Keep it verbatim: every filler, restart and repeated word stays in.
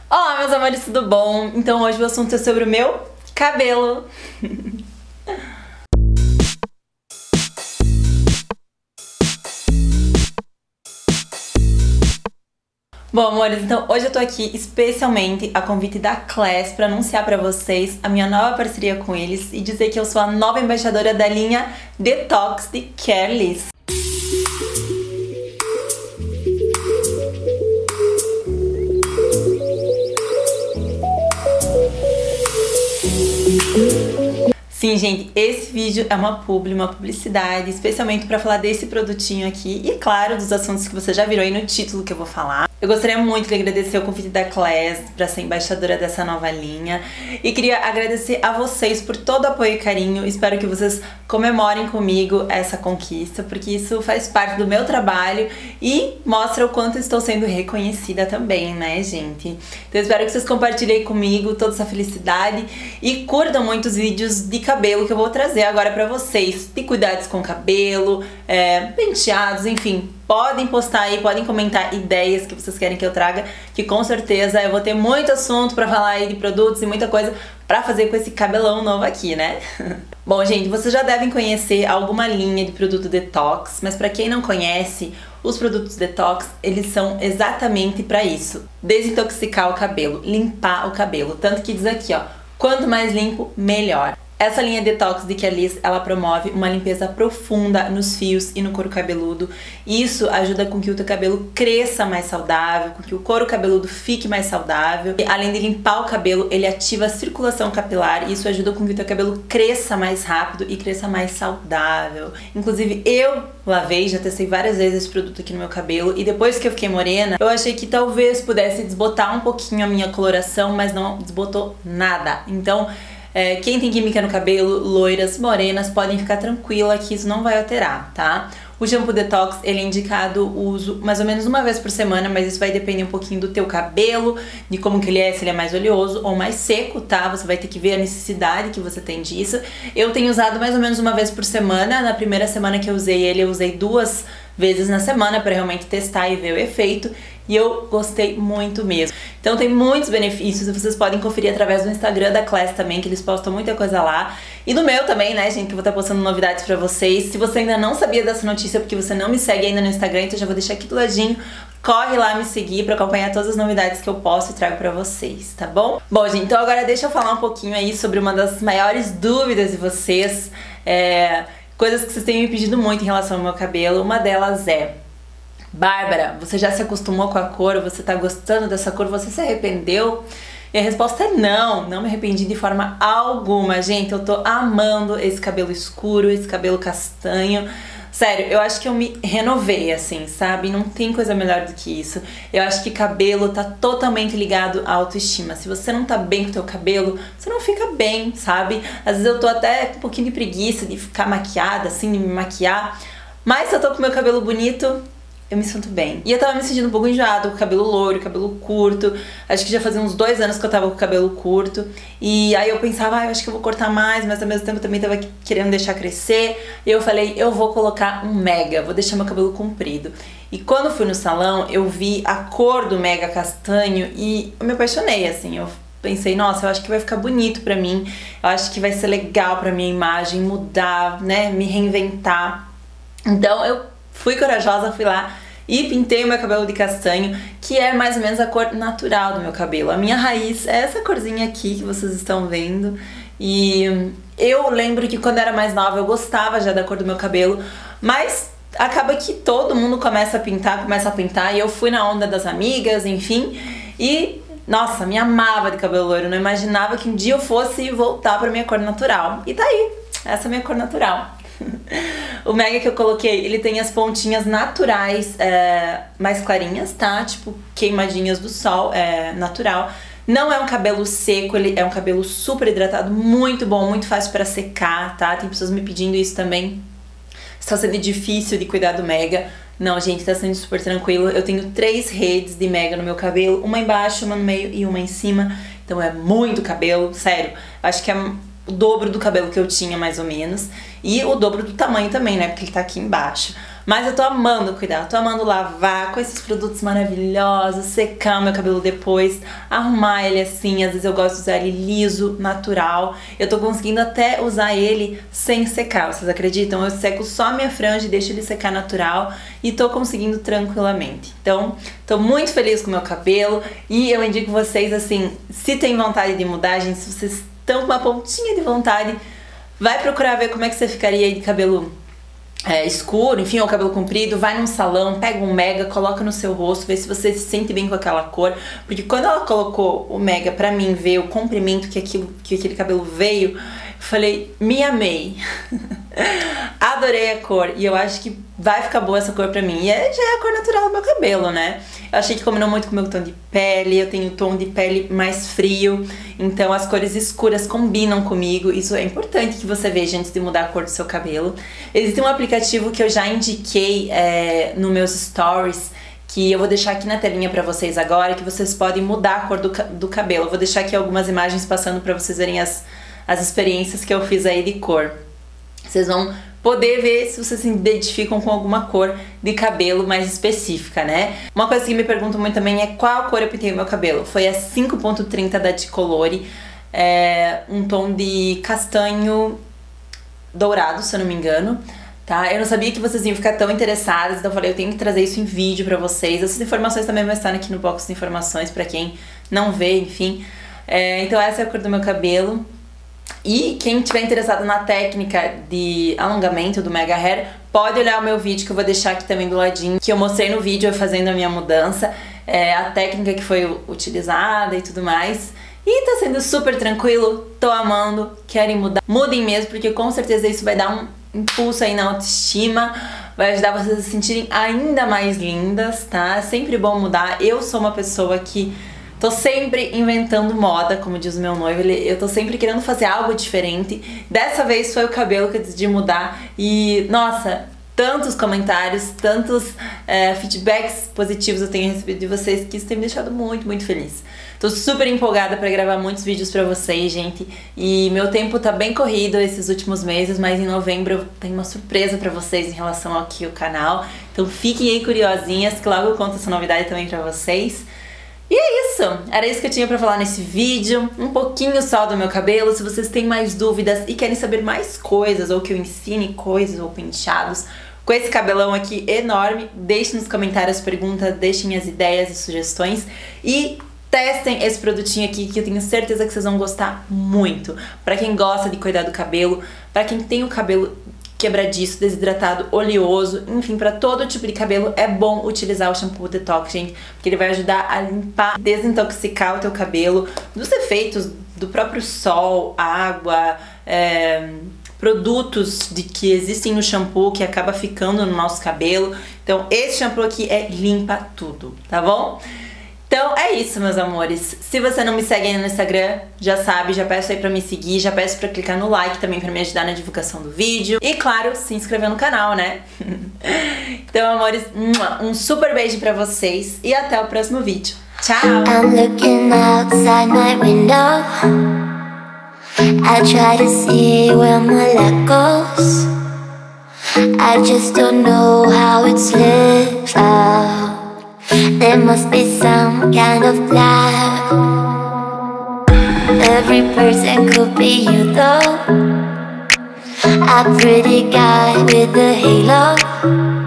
Olá, meus amores, tudo bom? Então hoje o assunto é sobre o meu cabelo. Bom, amores, então hoje eu tô aqui especialmente a convite da Class para anunciar para vocês a minha nova parceria com eles e dizer que eu sou a nova embaixadora da linha Detox de Careless. Sim, gente, esse vídeo é uma publi, uma publicidade, especialmente para falar desse produtinho aqui e, claro, dos assuntos que você já virou aí no título que eu vou falar. Eu gostaria muito de agradecer o convite da Class para ser embaixadora dessa nova linha e queria agradecer a vocês por todo o apoio e carinho. Espero que vocês comemorem comigo essa conquista, porque isso faz parte do meu trabalho e mostra o quanto estou sendo reconhecida também, né, gente? Então eu espero que vocês compartilhem comigo toda essa felicidade e curtam muitos vídeos de cabelo que eu vou trazer agora pra vocês, de cuidados com o cabelo, é, penteados, enfim. Podem postar aí, podem comentar ideias que vocês querem que eu traga, que com certeza eu vou ter muito assunto pra falar aí de produtos e muita coisa pra fazer com esse cabelão novo aqui, né? Bom, gente, vocês já devem conhecer alguma linha de produto detox, mas pra quem não conhece, os produtos detox, eles são exatamente pra isso. Desintoxicar o cabelo, limpar o cabelo. Tanto que diz aqui, ó, quanto mais limpo, melhor. Essa linha Detox de Careless, ela promove uma limpeza profunda nos fios e no couro cabeludo. Isso ajuda com que o teu cabelo cresça mais saudável, com que o couro cabeludo fique mais saudável. E, além de limpar o cabelo, ele ativa a circulação capilar e isso ajuda com que o teu cabelo cresça mais rápido e cresça mais saudável. Inclusive, eu lavei, já testei várias vezes esse produto aqui no meu cabelo e depois que eu fiquei morena, eu achei que talvez pudesse desbotar um pouquinho a minha coloração, mas não desbotou nada. Então, É, quem tem química no cabelo, loiras, morenas, podem ficar tranquila que isso não vai alterar, tá? O shampoo detox, ele é indicado o uso mais ou menos uma vez por semana, mas isso vai depender um pouquinho do teu cabelo, de como que ele é, se ele é mais oleoso ou mais seco, tá? Você vai ter que ver a necessidade que você tem disso. Eu tenho usado mais ou menos uma vez por semana. Na primeira semana que eu usei ele, eu usei duas vezes na semana para realmente testar e ver o efeito. E eu gostei muito mesmo. Então tem muitos benefícios e vocês podem conferir através do Instagram da Class também, que eles postam muita coisa lá. E do meu também, né, gente, que eu vou estar postando novidades pra vocês. Se você ainda não sabia dessa notícia, porque você não me segue ainda no Instagram, então eu já vou deixar aqui do ladinho. Corre lá me seguir pra acompanhar todas as novidades que eu posto e trago pra vocês, tá bom? Bom, gente, então agora deixa eu falar um pouquinho aí sobre uma das maiores dúvidas de vocês. É, coisas que vocês têm me pedido muito em relação ao meu cabelo. Uma delas é: Bárbara, você já se acostumou com a cor? Você tá gostando dessa cor? Você se arrependeu? E a resposta é não, não me arrependi de forma alguma. Gente, eu tô amando esse cabelo escuro, esse cabelo castanho. Sério, eu acho que eu me renovei, assim, sabe? Não tem coisa melhor do que isso. Eu acho que cabelo tá totalmente ligado à autoestima. Se você não tá bem com o teu cabelo, você não fica bem, sabe? Às vezes eu tô até com um pouquinho de preguiça de ficar maquiada, assim, de me maquiar. Mas se eu tô com o meu cabelo bonito, eu me sinto bem. E eu tava me sentindo um pouco enjoada com cabelo loiro, cabelo curto. Acho que já fazia uns dois anos que eu tava com o cabelo curto. E aí eu pensava, ah, eu acho que eu vou cortar mais, mas ao mesmo tempo eu também tava querendo deixar crescer. E eu falei, eu vou colocar um mega, vou deixar meu cabelo comprido. E quando eu fui no salão, eu vi a cor do mega castanho e eu me apaixonei, assim. Eu pensei, nossa, eu acho que vai ficar bonito pra mim. Eu acho que vai ser legal pra minha imagem mudar, né, me reinventar. Então eu fui corajosa, fui lá e pintei o meu cabelo de castanho, que é mais ou menos a cor natural do meu cabelo. A minha raiz é essa corzinha aqui que vocês estão vendo. E eu lembro que quando eu era mais nova eu gostava já da cor do meu cabelo, mas acaba que todo mundo começa a pintar, começa a pintar, e eu fui na onda das amigas, enfim, e nossa, me amava de cabelo loiro, não imaginava que um dia eu fosse voltar pra minha cor natural. E tá aí, essa é a minha cor natural. O mega que eu coloquei, ele tem as pontinhas naturais é, mais clarinhas, tá? Tipo queimadinhas do sol, é natural. Não é um cabelo seco, ele é um cabelo super hidratado, muito bom, muito fácil pra secar, tá? Tem pessoas me pedindo isso também. Está sendo difícil de cuidar do mega. Não, gente, tá sendo super tranquilo. Eu tenho três redes de mega no meu cabelo, uma embaixo, uma no meio e uma em cima. Então é muito cabelo, sério. Acho que é o dobro do cabelo que eu tinha, mais ou menos. E o dobro do tamanho também, né? Porque ele tá aqui embaixo. Mas eu tô amando cuidar, tô amando lavar com esses produtos maravilhosos, secar meu cabelo depois, arrumar ele assim. Às vezes eu gosto de usar ele liso, natural. Eu tô conseguindo até usar ele sem secar, vocês acreditam? Eu seco só a minha franja e deixo ele secar natural e tô conseguindo tranquilamente. Então, tô muito feliz com o meu cabelo e eu indico vocês assim, se tem vontade de mudar, gente, se vocês estão com uma pontinha de vontade, vai procurar ver como é que você ficaria aí de cabelo É, escuro, enfim, ou cabelo comprido, vai num salão, pega um mega, coloca no seu rosto, vê se você se sente bem com aquela cor, porque quando ela colocou o mega pra mim ver o comprimento que, aquilo, que aquele cabelo veio, eu falei, me amei. Adorei a cor e eu acho que vai ficar boa essa cor pra mim. E é, já é a cor natural do meu cabelo, né? Eu achei que combinou muito com o meu tom de pele, eu tenho tom de pele mais frio, então as cores escuras combinam comigo. Isso é importante que você veja antes de mudar a cor do seu cabelo. Existe um aplicativo que eu já indiquei é, nos meus stories, que eu vou deixar aqui na telinha pra vocês agora, que vocês podem mudar a cor do, do cabelo. Eu vou deixar aqui algumas imagens passando pra vocês verem as, as experiências que eu fiz aí de cor. Vocês vão poder ver se vocês se identificam com alguma cor de cabelo mais específica, né? Uma coisa que me perguntam muito também é qual cor eu pintei o meu cabelo. Foi a cinco ponto trinta da Dicolore, é um tom de castanho dourado, se eu não me engano, tá? Eu não sabia que vocês iam ficar tão interessadas, então eu falei, eu tenho que trazer isso em vídeo pra vocês. Essas informações também vão estar aqui no box de informações pra quem não vê, enfim. É, então essa é a cor do meu cabelo. E quem tiver interessado na técnica de alongamento do Mega Hair, pode olhar o meu vídeo que eu vou deixar aqui também do ladinho, que eu mostrei no vídeo eu fazendo a minha mudança, é, a técnica que foi utilizada e tudo mais. E tá sendo super tranquilo, tô amando, querem mudar, mudem mesmo, porque com certeza isso vai dar um impulso aí na autoestima, vai ajudar vocês a se sentirem ainda mais lindas, tá? É sempre bom mudar. Eu sou uma pessoa que tô sempre inventando moda, como diz o meu noivo, eu tô sempre querendo fazer algo diferente. Dessa vez foi o cabelo que eu decidi mudar e, nossa, tantos comentários, tantos é, feedbacks positivos eu tenho recebido de vocês que isso tem me deixado muito, muito feliz. Tô super empolgada pra gravar muitos vídeos pra vocês, gente, e meu tempo tá bem corrido esses últimos meses, mas em novembro eu tenho uma surpresa pra vocês em relação aqui ao canal, então fiquem aí curiosinhas que logo eu conto essa novidade também pra vocês. E é isso, era isso que eu tinha pra falar nesse vídeo, um pouquinho só do meu cabelo. Se vocês têm mais dúvidas e querem saber mais coisas, ou que eu ensine coisas ou penteados com esse cabelão aqui enorme, deixem nos comentários perguntas, deixem as ideias e sugestões e testem esse produtinho aqui que eu tenho certeza que vocês vão gostar muito. Pra quem gosta de cuidar do cabelo, pra quem tem o cabelo quebradiço, desidratado, oleoso, enfim, para todo tipo de cabelo é bom utilizar o shampoo detox, gente, porque ele vai ajudar a limpar, desintoxicar o teu cabelo dos efeitos do próprio sol, água, é, produtos de que existem no shampoo que acaba ficando no nosso cabelo. Então esse shampoo aqui é limpa tudo, tá bom? Então é isso, meus amores. Se você não me segue ainda no Instagram, já sabe, já peço aí pra me seguir, já peço pra clicar no like também pra me ajudar na divulgação do vídeo. E claro, se inscrever no canal, né? Então, amores, um super beijo pra vocês e até o próximo vídeo. Tchau! I'm looking outside my window. I try to see where my luck goes. I just don't know how it's lived out. There must be some kind of plan. Every person could be you though. A pretty guy with a halo.